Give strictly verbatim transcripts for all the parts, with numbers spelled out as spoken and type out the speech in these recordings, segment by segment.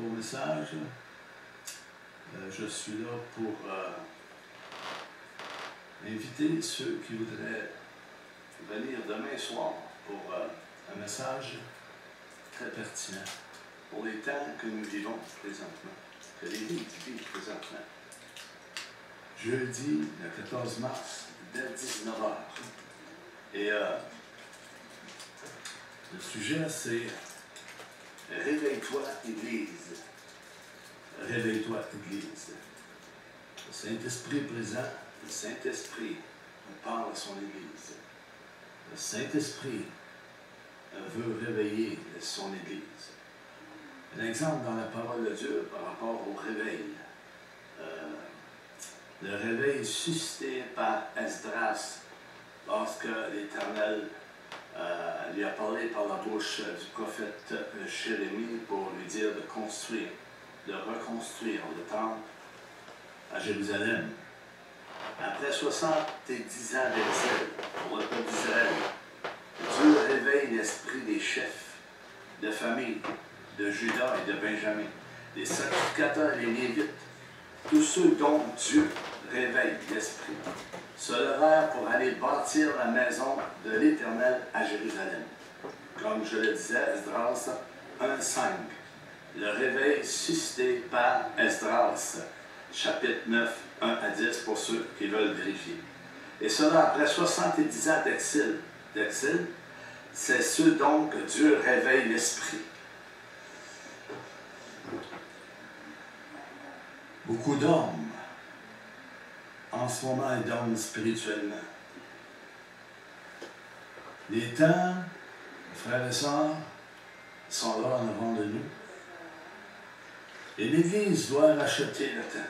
beau message. Euh, je suis là pour euh, inviter ceux qui voudraient venir demain soir pour euh, un message très pertinent pour les temps que nous vivons présentement, que l'Église vit présentement. Jeudi, le quatorze mars, dès dix-neuf heures. Et euh, le sujet, c'est « Réveille-toi, Église ». Réveille-toi, Église. Le Saint-Esprit est présent. Le Saint-Esprit parle à son Église. Le Saint-Esprit veut réveiller son Église. Un exemple dans la parole de Dieu par rapport au réveil. Euh, le réveil suscité par Esdras lorsque l'Éternel euh, lui a parlé par la bouche du prophète Jérémie pour lui dire de construire, de reconstruire le temple à Jérusalem. Après soixante-dix ans d'exil pour le peuple d'Israël, Dieu réveille l'esprit des chefs de famille de Juda et de Benjamin, les sacrificateurs et les Lévites, tous ceux dont Dieu réveille l'esprit, se levèrent pour aller bâtir la maison de l'Éternel à Jérusalem. Comme je le disais, Esdras un cinq. Le réveil suscité par Esdras, chapitre neuf, un à dix, pour ceux qui veulent vérifier. Et cela après soixante-dix ans d'exil. D'exil, c'est ceux dont que Dieu réveille l'esprit. Beaucoup d'hommes, en ce moment, dorment spirituellement. Les temps, frères et sœurs, sont là en avant de nous. Et l'Église doit racheter le temps.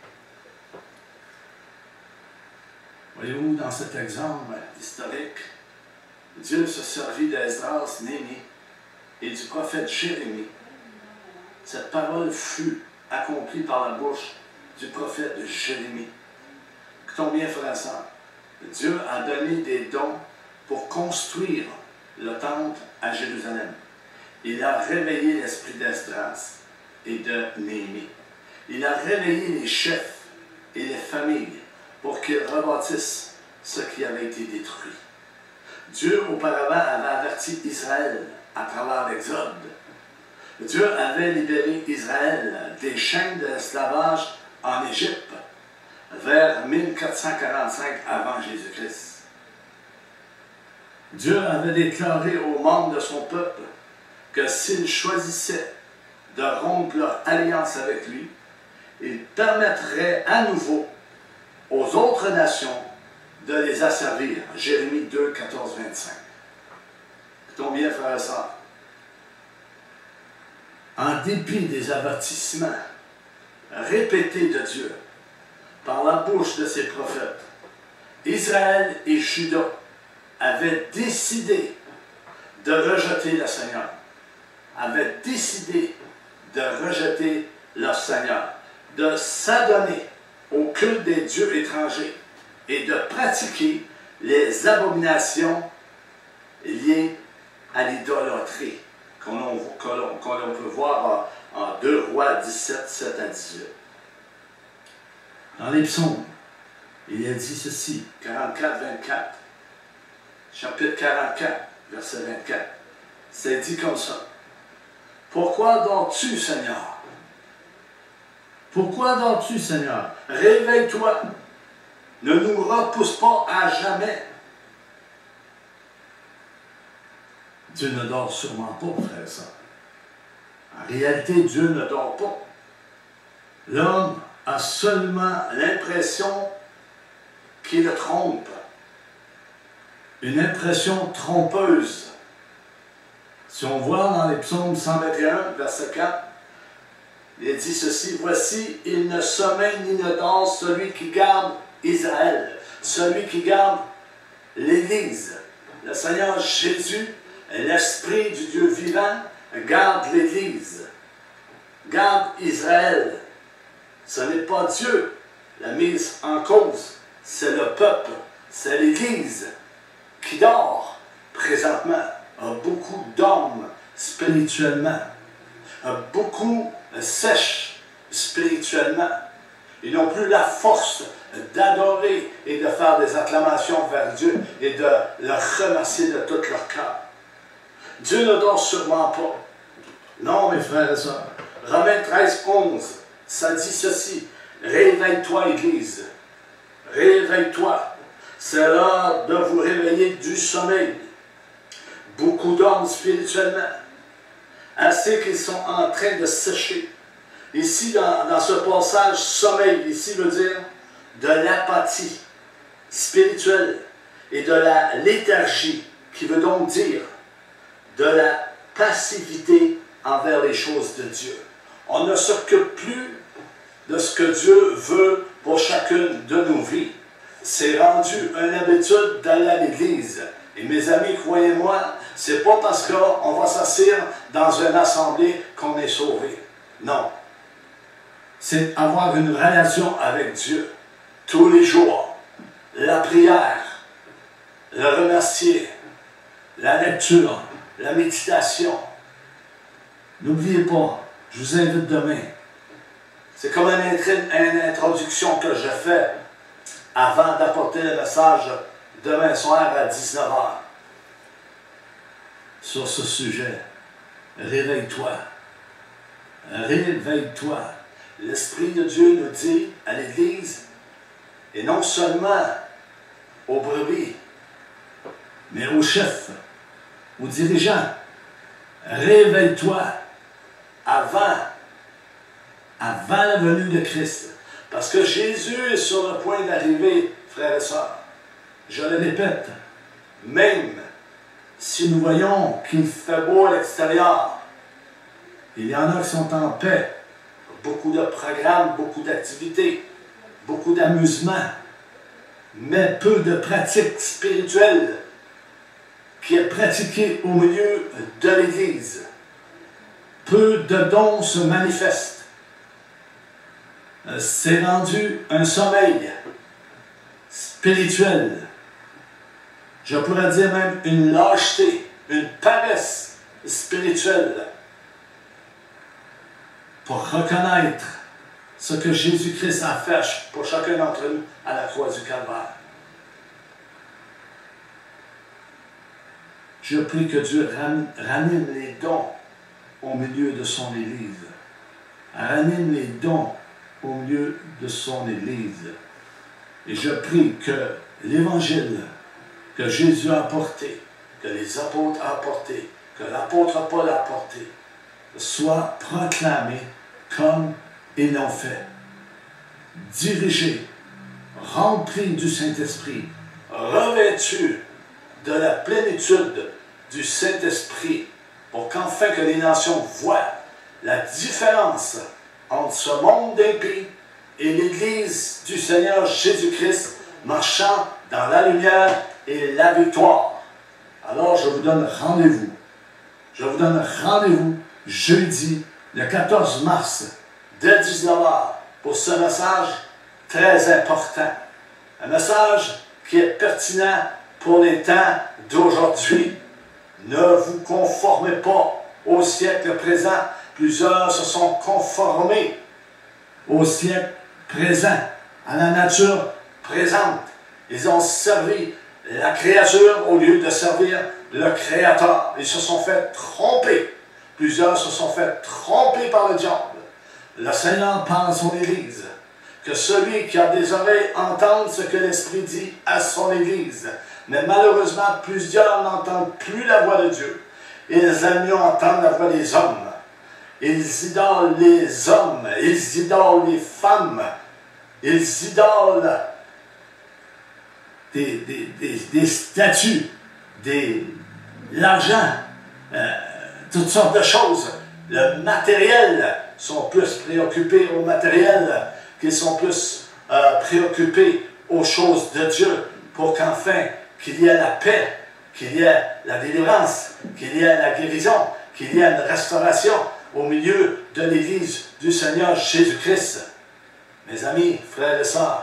Voyez-vous, dans cet exemple historique, Dieu se servit d'Esdras, Néhémie et du prophète Jérémie. Cette parole fut accomplie par la bouche du prophète Jérémie. Écoutons bien, frères et sœurs, Dieu a donné des dons pour construire le temple à Jérusalem. Il a réveillé l'esprit d'Esdras et de Néhémie. Il a réveillé les chefs et les familles pour qu'ils rebâtissent ce qui avait été détruit. Dieu, auparavant, avait averti Israël à travers l'Exode. Dieu avait libéré Israël des chaînes de l'esclavage en Égypte vers mille quatre cent quarante-cinq avant Jésus-Christ. Dieu avait déclaré aux membres de son peuple que s'ils choisissaient de rompre leur alliance avec lui, il permettrait à nouveau aux autres nations de les asservir. Jérémie deux, quatorze, vingt-cinq. Écoutons bien, frères et sœurs. En dépit des avertissements répétés de Dieu par la bouche de ses prophètes, Israël et Juda avaient décidé de rejeter le Seigneur, avaient décidé de rejeter leur Seigneur, de s'adonner au culte des dieux étrangers et de pratiquer les abominations liées à l'idolâtrie, qu'on qu'on qu'on peut voir en, en deux Rois dix-sept, sept à dix-huit. Dans les psaumes, il a dit ceci, quarante-quatre, vingt-quatre, chapitre quarante-quatre, verset vingt-quatre. C'est dit comme ça. Pourquoi dors-tu, Seigneur? Pourquoi dors-tu, Seigneur? Réveille-toi. Ne nous repousse pas à jamais. Dieu ne dort sûrement pas, frère et sœurs. En réalité, Dieu ne dort pas. L'homme a seulement l'impression qu'il le trompe. Une impression trompeuse. Si on voit dans les psaumes cent vingt et un, verset quatre, il dit ceci, « Voici, il ne sommeille ni ne dort celui qui garde Israël, celui qui garde l'Église. » Le Seigneur Jésus, l'Esprit du Dieu vivant, garde l'Église, garde Israël. Ce n'est pas Dieu la mise en cause, c'est le peuple, c'est l'Église qui dort présentement. A beaucoup d'hommes spirituellement, a beaucoup sèches spirituellement. Ils n'ont plus la force d'adorer et de faire des acclamations vers Dieu et de le remercier de tout leur cœur. Dieu ne dort sûrement pas. Non, mes frères et sœurs. Romains treize, onze, ça dit ceci. Réveille-toi, Église. Réveille-toi. C'est l'heure de vous réveiller du sommeil. Beaucoup dorment spirituellement. Assez qu'ils sont en train de sécher. Ici, dans, dans ce passage, sommeil, ici veut dire de l'apathie spirituelle et de la léthargie, qui veut donc dire de la passivité envers les choses de Dieu. On ne s'occupe plus de ce que Dieu veut pour chacune de nos vies. C'est rendu une habitude d'aller à l'église. Et mes amis, croyez-moi, c'est pas parce qu'on va s'asseoir dans une assemblée qu'on est sauvé. Non. C'est avoir une relation avec Dieu tous les jours. La prière, le remercier, la lecture, la méditation. N'oubliez pas, je vous invite demain. C'est comme une, une introduction que je fais avant d'apporter le message demain soir à dix-neuf heures. Sur ce sujet, réveille-toi. Réveille-toi. L'Esprit de Dieu nous dit à l'Église, et non seulement aux brebis, mais aux chefs, aux dirigeants, réveille-toi avant, avant la venue de Christ. Parce que Jésus est sur le point d'arriver, frères et sœurs. Je le répète, même si nous voyons qu'il fait beau à l'extérieur, il y en a qui sont en paix, beaucoup de programmes, beaucoup d'activités, beaucoup d'amusements, mais peu de pratiques spirituelles qui est pratiquée au milieu de l'Église. Peu de dons se manifestent. C'est rendu un sommeil spirituel. Je pourrais dire même une lâcheté, une paresse spirituelle pour reconnaître ce que Jésus-Christ a fait pour chacun d'entre nous à la croix du Calvaire. Je prie que Dieu ranime les dons au milieu de son Église. Ranime les dons au milieu de son Église. Et je prie que l'Évangile que Jésus a apporté, que les apôtres ont apporté, que l'apôtre Paul a apporté, soit proclamé comme ils l'ont fait. Dirigé, rempli du Saint-Esprit, revêtu de la plénitude du Saint-Esprit, pour qu'enfin que les nations voient la différence entre ce monde d'impie et l'Église du Seigneur Jésus-Christ marchant dans la lumière et la victoire. Alors je vous donne rendez-vous. Je vous donne rendez-vous jeudi, le quatorze mars, dès dix-neuf heures, pour ce message très important. Un message qui est pertinent pour les temps d'aujourd'hui. Ne vous conformez pas au siècle présent. Plusieurs se sont conformés au siècle présent, à la nature présente. Ils ont servi la créature au lieu de servir le Créateur. Ils se sont fait tromper. Plusieurs se sont fait tromper par le diable. Le Seigneur parle à son Église. Que celui qui a des oreilles entende ce que l'Esprit dit à son Église. Mais malheureusement, plusieurs n'entendent plus la voix de Dieu. Ils aiment mieux entendre la voix des hommes. Ils idolent les hommes. Ils idolent les femmes. Ils idolent des, des, des, des statues, des, l'argent, euh, toutes sortes de choses. Le matériel, sont plus préoccupés au matériel qu'ils sont plus euh, préoccupés aux choses de Dieu pour qu'enfin qu'il y ait la paix, qu'il y ait la délivrance, qu'il y ait la guérison, qu'il y ait une restauration au milieu de l'Église du Seigneur Jésus-Christ. Mes amis, frères et sœurs,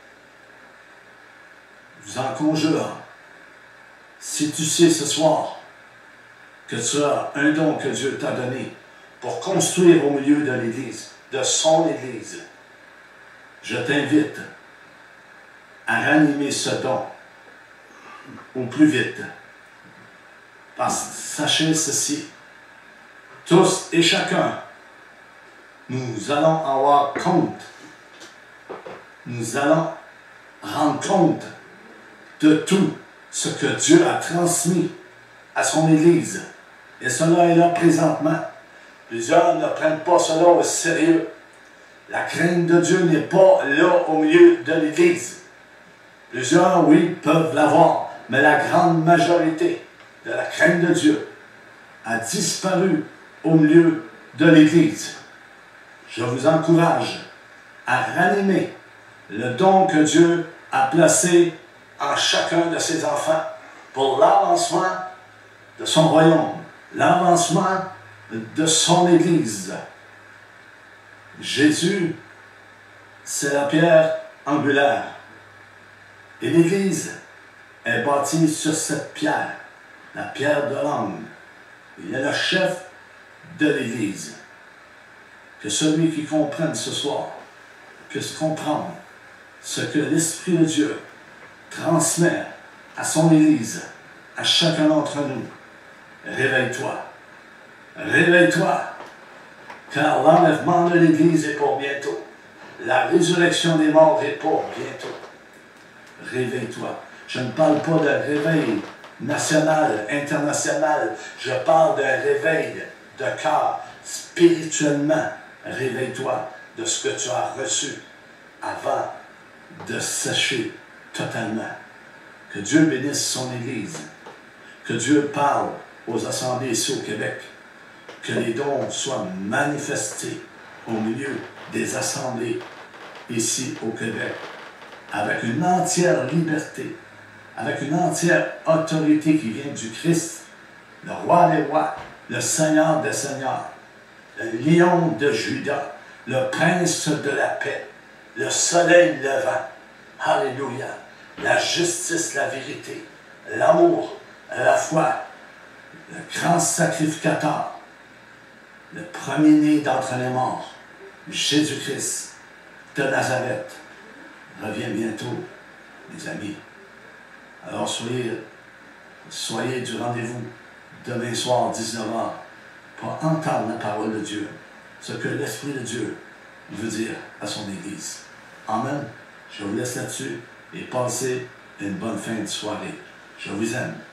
je vous en conjure, si tu sais ce soir que tu as un don que Dieu t'a donné pour construire au milieu de l'Église, de son Église. Je t'invite à ranimer ce don au plus vite. Parce que sachez ceci, tous et chacun, nous allons avoir compte, nous allons rendre compte de tout ce que Dieu a transmis à son Église. Et cela est là présentement. Plusieurs ne prennent pas cela au sérieux. La crainte de Dieu n'est pas là au milieu de l'Église. Plusieurs, oui, peuvent l'avoir, mais la grande majorité de la crainte de Dieu a disparu au milieu de l'Église. Je vous encourage à ranimer le don que Dieu a placé en chacun de ses enfants pour l'avancement de son royaume, l'avancement de son Église. Jésus, c'est la pierre angulaire. Et l'Église est bâtie sur cette pierre, la pierre de l'angle. Il est le chef de l'Église. Que celui qui comprenne ce soir puisse comprendre ce que l'Esprit de Dieu transmet à son Église, à chacun d'entre nous. Réveille-toi. Réveille-toi. Car l'enlèvement de l'Église est pour bientôt. La résurrection des morts est pour bientôt. Réveille-toi. Je ne parle pas d'un réveil national, international. Je parle d'un réveil de cœur, spirituellement. Réveille-toi de ce que tu as reçu avant de sécher totalement. Que Dieu bénisse son Église. Que Dieu parle aux assemblées ici au Québec. Que les dons soient manifestés au milieu des assemblées ici au Québec. Avec une entière liberté, avec une entière autorité qui vient du Christ, le roi des rois, le Seigneur des seigneurs, le lion de Juda, le prince de la paix, le soleil levant. Alléluia. La justice, la vérité, l'amour, la foi, le grand sacrificateur, le premier-né d'entre les morts, Jésus-Christ de Nazareth, revient bientôt, mes amis. Alors soyez, soyez du rendez-vous demain soir, dix-neuf heures, pour entendre la parole de Dieu, ce que l'Esprit de Dieu veut dire à son Église. Amen. Je vous laisse là-dessus et passez une bonne fin de soirée. Je vous aime.